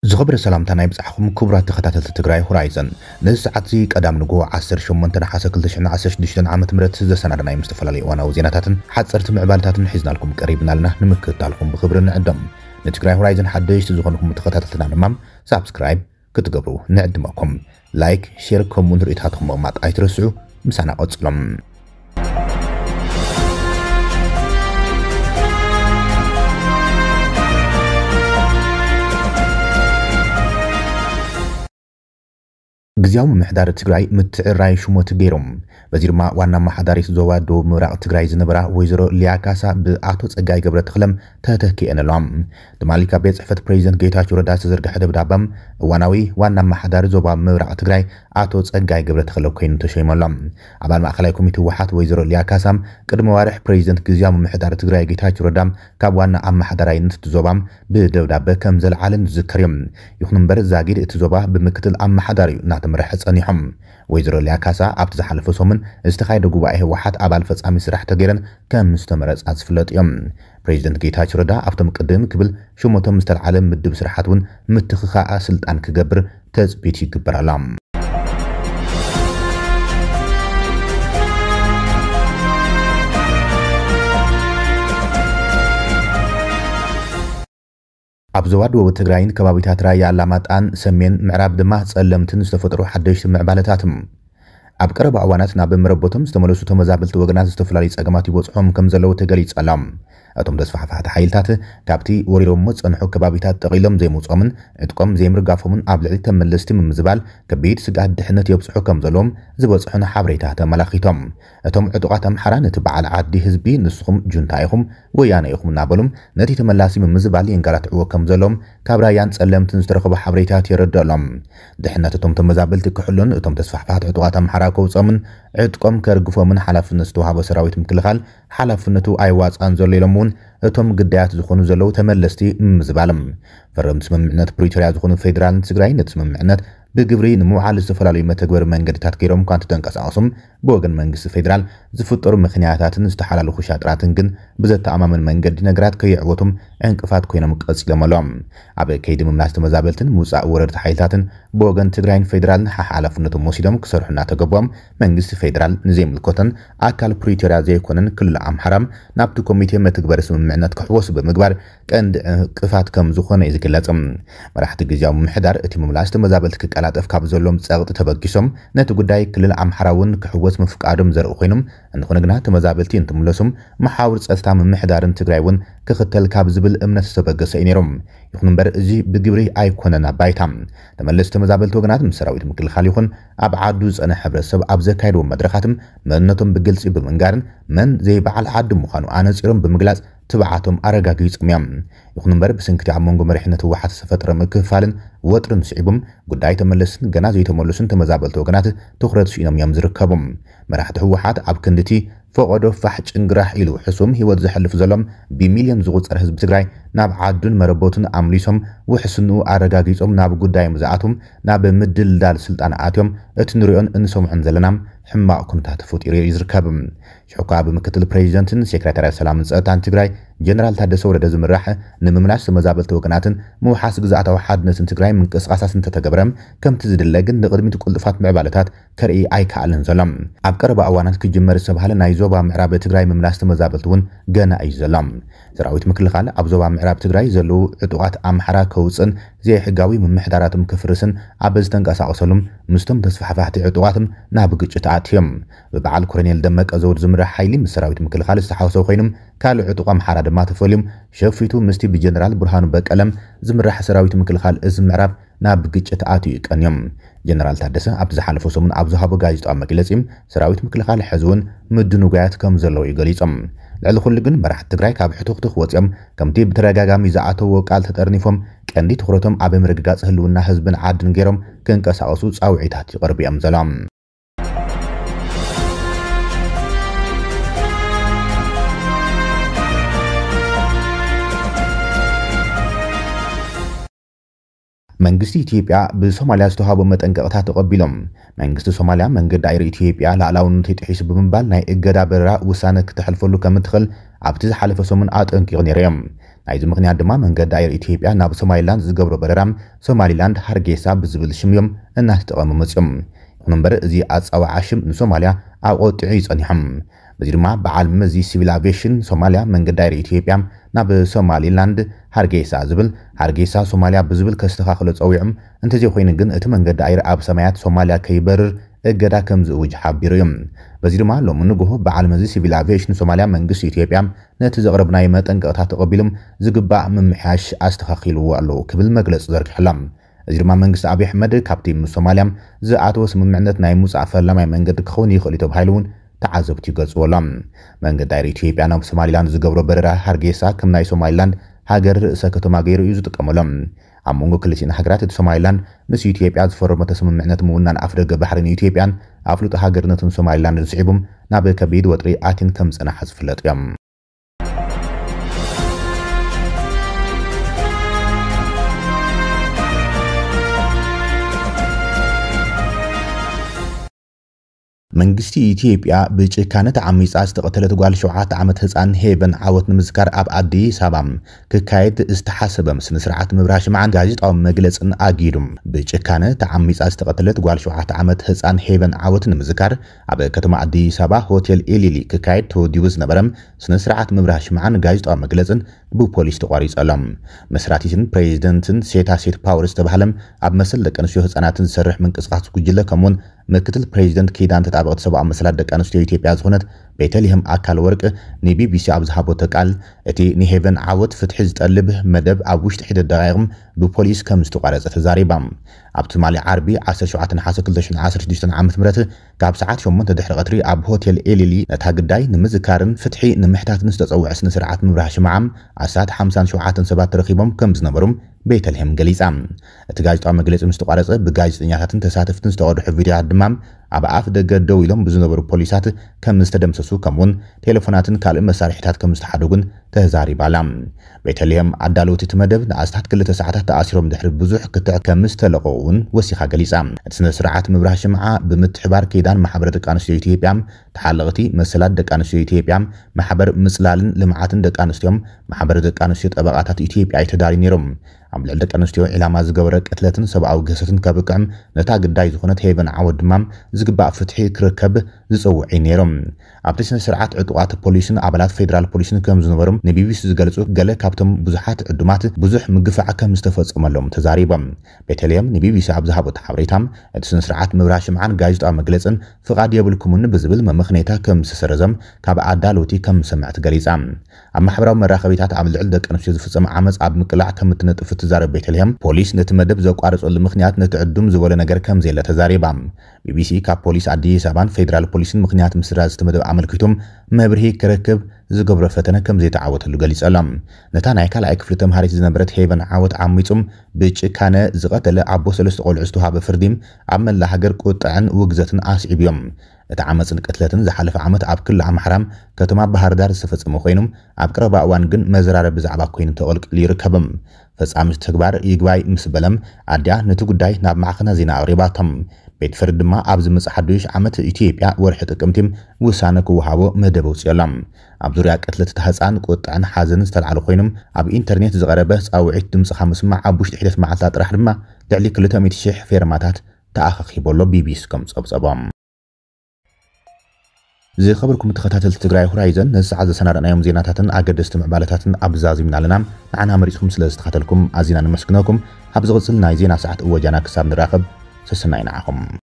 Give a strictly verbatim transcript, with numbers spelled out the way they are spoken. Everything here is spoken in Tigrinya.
زغبر سلامتا نايب صحكم كبرى تخطات التجراي هورايزن نز عطي قدام نجو عصر شمنتنا حسكل تشن عصر دشتن عامة مرت زسنا رناي مستفلالي وانا وزيناتاتن حتصرت معبالتاتن حزنا لكم قريبنا لنا نمكت لكم بخبرنا عندهم نتجراي هورايزن حدش تزغنكم تخطاتنا نمام سبسكرايب كتقبروا نعدمكم لايك شير كومنت ريتاتكم مات ايترسعوا مسانا قصلم جزياو محدار تجراي متعراي شموت غيرهم وزير ما وانا محداري زوا دو مراق تجراي زنبرا ويزرو لياكاسا بآتو صقاي قبر تخلم تتكي انا لهم دماليكا بيت صحفت بريزيدنت جيتاچو ردا تزرغ دبدابم واناوي وانا محدار زوا مراق تجراي آتو صقاي قبر تخلو كاين تشيمالهم عبال ماخلاي كوميتي وحات ويزرو لياكاسام قدم وارح بريزيدنت جزياو محدار تجراي جيتاچو ردام كاب وانا ام محدراي نت تزوبام بدبداب كم زل عالم ذكريم يخنن بر زاغيد تزوبا بمكتل ام محداري مرح صنيحم ويزرو لياكاسا ابت زحلفو سومن استخايد غوباي وحات ابال فصامي سراح تغيرن كم مستمرص ازفلط يم بريزيدنت جيتاچو ردا افتم قدم كبل شومتم مستر عالم مدب سرحاتون متخخا سلطان كغبر تزبيت يغبرالام أبزواد وتجراين كبابيتات رايا علامات سمين معراب دماء سلمتن استفطروا حدش معبالتاتهم أبقرب أواناتنا بمربوتهم استملسوا تمزابلت وغنات استفلالي ساقماتي وصحهم كمزلو تقليت سلام أتم دسفح فحت حيلتات كابتي وريرهم مصنحو كبابيتات تغيلم زي موصومن اتقوم زي مرقافهم أبلعي تملستي من مزبال كبيت سقاد دحنت يبصحو كمزلوم زبصحونا حابريتات ملاخيتهم أتم عدوغاتهم حرانة بعال عادي هزبي نسخم جنتايهم ويانيخم نابلهم نتي تملاسي من مزبال ينقالات عوو كمزلوم كابرايان سألم تنسترخب حابريتات يرد لهم دحنات اتم تمزابلت كحلون اتم دسفح فحت عدوغاتهم حراكو وصومن عدقوم كرقفو من حلاف النستوها بسراويت مكلخال حلاف النتو ايواز انزل للمون اتم قديات زخونو زلو تملستي مزبالم فرم سممعنات بريتوريا زخونو فيدرال تسقراي نتسممعنات بقبري نموعال استفلالي متقبر منقدتات كيروم كانت تنقصاصم بوغن منقس فيدرال زفطر مخنياتاتن استحالالو خشاطراتن كن بزت امام المنقد نغرات كيعوتم انقفات كوينم قصلملوم ابي كيد مملاست مزابلتن موصا ورد حيلتاتن بوغن تግራይን فيدرال ححالفنتو موسيدم كسرحنا تقبوم منقس فيدرال نزيم الكوتن اكال بريتوريا زيكونن كل امحرام نابتو كوميتي متقبر سممعنات كحوس بمغبار قند قفات كم زخونه يزكلصم مرحت غزياو محدار اتي مملاست مزابلت كقلاطف كاب زلوم صقط تبقيسوم نت غداي كلل امحراون كحوس مفقادم زرق خوينم انخنغنا تمزابلتي انتملسوم محاور صطتا محدارن تግራይውን كختل كاب زبل امنت تبقس اينيروم يخنن بر ازي بغبري ايكوننا بايتام تملست مزابلت وغنات مسراويت مكل خاليخون اب عادو صنه حبرسب اب زكايدو مدرخاتم مننتم بغلص بمنغارن من زي بعل عاد مخانو انصيرم بمغلاص تبعاتهم أرجاقي سميام يخون برب سنكتي عمونغو مريحنة وحات سفترة مكفالن وطرن سعيبم قداي تملسن جنازي تملسن تمزابلت وغنات تخرج شينام يمزركبم مرحت هو حات عبكندتي فقدو فحج انقراح إلو حسوم هيوات زحلف زلم بمليون زغوط أرهز بتقراي ناب عادون مربوطن عمليسهم وحسنو أرجاقي سم ناب قداي مزاعتهم ناب مدل دال سلطان آتيوم اتنريون انسوم عنزلنام حما كنتات فوت يزركبم شحكا بمكتل بريزيدنتن سيكرتاري سلام صطان تግራይ جنرال تادس ورد زمراح نمملاش مزابلت وغناتن موحاس غزاعتا وحدنسن تግራይ منقسقاساسن تتغبرم كم تزدلغن نقدمي تقلفات معبالتات كرئي اي كالن زلم اب قرب اوانات كجمر سبحال ناي زوبا معراب تግራይ مملاش مزابلتون غنا اي زلم زراويت مكلخال اب زوبا معراب تግራይ زلو عطوات امحرا كوصن زي حقاوي ممحداراتم كفرسن ابز تنقساقسلم مستم تسفحفاحتي عطواتم ناب ግጭት አትየም በበዓል ኮሎኔል ደመቀ ዘውድ ዝምራ ኃይሊ መስራዊት ምክልኻል ዝተሓውሰው ኮይኖም ካልዕ ዕጡቋም ሓራ ድማ ተፈልዮም ሸፊቱ ምስቲ ብጀነራል ብርሃኑ በቀለም ዝምራሕ ሰራዊት ምክልኻል እዚ ምዕራብ ናብ ግጭት አትዩ ይቀንዮም ጀነራል ታደሰ ኣብ ዝሓለፈ ሰሙን ኣብ ዝሃቦ ጋዜጣዊ መግለጺም ሰራዊት ምክልኻል ሕዝውን ምድኑ ጋያት ከም ዘለው ይገሊጾም ልዕሊ ኩሉ ግን መራሕቲ ትግራይ ካብ ሕቱኽቱኽ ወፂኦም ከምቲ ብተረጋጋሚ ዝኣተዎ ቃል ተጠርኒፎም ቀንዲ ትኩረቶም ኣብ ምርግጋጽ ህልውና ህዝብን ዓድን ገይሮም ክንቀሳቀሱ ጻውዒታት ይቐርቡ እዮም ዘሎም መንግስቲ ኢትዮጵያ በሶማሊያ ዝተዋሃቦ መጠንቀቅታት ተቀቢሎም መንግስቲ ሶማሊያ መንገዲ አየር ኢትዮጵያ ላዕላውነቱ ጥሒሱ ብምባል ናይ እገዳ በረራ ውሳነ ክትሕልፈሉ ከም ትኽእል ኣብቲ ዝሓለፈ ሰሙን ኣጠንቂቑ ነይሮም። ናይዚ ምክንያት ድማ መንገዲ አየር ኢትዮጵያ ናብ ሶማሊላንድ ዝገብሮ በረራ ሶማሊላንድ ሃርጌሳ ብዝብል ሽም እዮም እናተጠቐሙ መፅኦም። ይኹን እምበር እዚ ኣፀዋዓ ሽም ንሶማሊያ ኣብ ቆጢዑ ይጸኒሖም። በዚ ድማ በዓል መዚ ሲቪል አቪዬሽን ሶማሊያ መንገዲ አየር ኢትዮጵያ ናብ ሶማሊላንድ ሃርጌሳ ዝብል ሃርጌሳ ሶማሊያ ብዝብል ከስተኻኽሎ ፀዊዖም እንተዘይ ኮይኑ ግን እቲ መንገዲ አየር ኣብ ሰማያት ሶማሊያ ከይበርር እገዳ ከም ዝውጅ ሓቢሩ እዮም። በዚ ድማ ሎሚ ንግሆ በዓል መዚ ሲቪል አቪዬሽን ሶማሊያ መንግስቲ ኢትዮጵያ ነቲ ዘቕረብናዮ መጠንቀቕታት ተቐቢሎም ዝግባእ ምምሕያሽ ኣስተኻኺልዎ ኣለዎ ክብል መግለፂ ዘርጊሖላ። እዚ ድማ መንግስቲ አብይ ኣሕመድ ካብቲ ምስ ሶማሊያ ዝኣተወ ስምምዕነት ናይ ምውፃእ ፈላማይ መንገዲ ክኸውን ይኽእል እዩ ተባሂሉ እውን ተዓዘብቲ ይገልጽዎሎም። መንገዲ አየር ኢትዮጵያ ናብ ሶማሊላንድ ዝገብሮ በረራ ሃርጌሳ ከም ናይ ሶማሊላንድ ሃገር ርእሰ ከተማ ገይሩ እዩ ዝጥቀመሎም። ኣብ መንጎ ክልቲአን ሃገራት እቲ ሶማሊላንድ ምስ ኢትዮጵያ ዝፈረመቶ ስምምዕነት ምውናን ኣፍ ደገ ባሕሪ ንኢትዮጵያን ኣፍልጦ ሃገርነትን ሶማሊላንድ ዝስዒቦም ናብ ከቢድ ወጥሪ ኣትን ከም ዝጸንሐ ዝፍለጥ እዮም። መንግስቲ ኢትዮጵያ ብጭካነ ተዓሚጻ ዝተቀተለት ጓል ሸውዓተ ዓመት ህፃን ሄቨን ዓወት ንምዝካር ኣብ ኣዲስ ኣበባ ክካየድ ዝተሓሰበ ስነ ስርዓት ምብራህ ሽምዓን ጋዜጣዊ መግለጽን ኣጊዱም። ብጭካነ ተዓሚጻ ዝተቀተለት ጓል ሸውዓተ ዓመት ህፃን ሄቨን ዓወት ንምዝካር ኣብ ከተማ ኣዲስ ኣበባ ሆቴል ኤሊሊ ክካየድ ተወዲቡ ዝነበረ ስነ ስርዓት ምብራህ ሽምዓን ጋዜጣዊ መግለጽን ብፖሊስ ተቋሪጸሎም። መስራቲትን ፕሬዚደንትን ሴታ ሴት ፓወር ዝተባሃለም ኣብ መሰል ደቂ ኣንስትዮ ህፃናትን ዝሰርሕ ምንቅስቃስ ጉጅለ ከምኡውን ምክትል ፕሬዚደንት ኬዳን ተጣበቅቲ ሰብኣዊ መሰላት ደቂ ኣንስትዮ ኢትዮጵያ ዝኾነት ቤተልሔም ኣካል ወርቅ ንቢቢሲ ኣብ ዝሃቦቶ ቃል እቲ ንሄቨን ዓወት ፍትሒ ዝጠልብ መደብ ኣብ ውሽጢ ሒደት ደቂቕ ብፖሊስ ከም ዝተቋረፀ ተዛሪባ። ኣብ ትማሊ ዓርቢ ዓሰርተ ሸውዓተ ናሓሰ ክልተ ሽሕን ዓሰርተ ሽዱሽተ ዓመተ ምህረት ካብ ሰዓት ሸሞንተ ድሕሪ ቀትሪ ኣብ ሆቴል ኤሊሊ ነታ ጉዳይ ንምዝካርን ፍትሒ ንምሕታትን ዝተፀውዐ ስነ ስርዓት ምብራህ ሽምዓ ዓሰርተ ሓምሳን ሸውዓተን ሰባት ተረኺቦም ከም ዝነበሩም ቤተልሔም ገሊጻ። እቲ ጋዜጣዊ መግለፂ ምስ ተቋረፀ ብጋዜጠኛታትን ተሳተፍትን ዝተቀድሑ ቪድዮታት ድማ ኣብ ኣፍ ደገ ደው ኢሎም ብዝነበሩ ፖሊሳት ከም ዝተደምሰሱ ከምኡውን ቴሌፎናትን ካልእ መሳርሒታት ከም ዝተሓደጉን ተዛሪባላ። ቤተልሔም ኣዳለውቲ እቲ መደብ ንኣስታት ክልተ ሰዓታት ተኣሲሮም ድሕሪ ብዙሕ ክትዕ ከም ዝተለቀቁ እውን ወሲኻ ገሊጻ። እቲ ስነ ስርዓት ምብራህ ሽምዓ ብምትሕባር ኬዳን ማሕበር ደቂ ኣንስትዮ ኢትዮጵያ ተሓለቕቲ መሰላት ደቂ ኣንስትዮ ኢትዮጵያ ማሕበር ምጽላልን ልምዓትን ደቂ ኣንስትዮን ማሕበር ደቂ ኣንስትዮ ጠበቃታት ኢትዮጵያ ይተዳልዩ ነይሮም። ኣብ ልዕሊ ደቂ ኣንስትዮ ዕላማ ዝገበረ ቅትለትን ሰብኣዊ ገሰትን ከብቅዕም ነታ ግዳይ ዝኾነት ሄቨን ዓወት ድማ ዝግባእ ፍትሒ ክርከብ ዝፀውዑ ነይሮም። ኣብቲ ስነ ስርዓት ዕጡቃት ፖሊስን ኣባላት ፌደራል ፖሊስን ከም ዝነበሮም ንቢቢሲ ዝገልጹ ገለ ካብቶም ብዙሓት ዕዱማት ብዙሕ ምግፋዕ ከም ዝተፈጸመሎም ተዛሪቦም። ቤተልሔም ንቢቢሲ ኣብ ዝሃቦቶ ሓበሬታ እቲ ስነ ስርዓት ምብራህ ሽምዓን ጋዜጣዊ መግለጽን ፍቓድ የብልኩምን ብዝብል መምኽኔታ ከም ዝተሰረዘም ካብ ኣዳለውቲ ከም ሰምዕት ገሊጻ። ኣብ ማሕበራዊ መራኸቢታት ኣብ ልዕሊ ደቂ ኣንስትዮ ዝፍጸም ዓመፅ ኣብ ምቅላዕ ከም እትነጥፍ ትዛረብ ቤተልሔም ፖሊስ ነቲ መደብ ዘቋረፀሉ ምክንያት ነቲ ዕዱም ዝበለ ነገር ከም ዘለ ተዛሪባ። ቢቢሲ ካብ ፖሊስ ኣዲስ ኣበባን ፌደራል ፖሊስን ምክንያት ምስራዝ እቲ መደብ ኣመልኪቶም መብርሂ ክረክብ ዝገብሮ ፈተነ ከም ዘይተዓወተሉ ገሊጸላ። ነታ ናይ ካልኣይ ክፍሊ ተምሃሪት ዝነበረት ሄቨን ዓወት ዓሚጹም ብጭካነ ዝቐተለ ኣቦ ሰለስተ ቆልዑ ዝተዋሃበ ፍርዲ ኣብ መላ ሃገር ቁጥዕን ውግዘትን ኣስዒብ እዮም። እቲ ዓመፅን ቅትለትን ዝሓለፈ ዓመት ኣብ ክልል ኣምሓራ ከተማ ባህር ዳር ዝተፈጸመ ኮይኑ ኣብ ቀረባ እዋን ግን መዘራረቢ ብዛዕባ ኮይኑ ተቐልቂሉ ይርከብ። ፈጻሚ ተግባር ይግባይ ምስ በለም ኣድያ ነቲ ጉዳይ ናብ ማዕከና ዜና ኣቅሪባቶም። ቤት ፍርዲ ድማ ኣብ ዝመጽእ ሓዱሽ ዓመት ኢትዮጵያ ወርሒ ጥቅምቲ ውሳነ ክወሃቦ መደብ ኣውፅኦላ። ኣብ ዙርያ ቅትለት እቲ ህፃን ቁጥዕን ሓዘንን ዝተልዓሉ ኮይኖም ኣብ ኢንተርኔት ዝቐረበ ጻውዒት ድምፅኻ ምስማዕ ኣብ ውሽጢ ሒደት መዓልታት ጥራሕ ድማ ልዕሊ ክልተ ሚእቲ ሽሕ ፌርማታት ተኣኻኺቦሎ ቢቢሲ ከም ፀብፀቦም። ዝኸበርኩም ተኸታተልቲ ትግራይ ሆራይዘን ነዚ ሰዓት ዘሰናድናዮም ዜናታትን ኣገደስቲ ምዕባለታትን ኣብዛዚምና ኣለና። ንዓና መሪፅኩም ስለ ዝተኸተልኩም ኣዚና ንመስግነኩም። ኣብ ዝቕፅል ናይ ዜና ሰዓት እወጃና ክሳብ ንራኸብ ሰሰናይ ንዓኹም።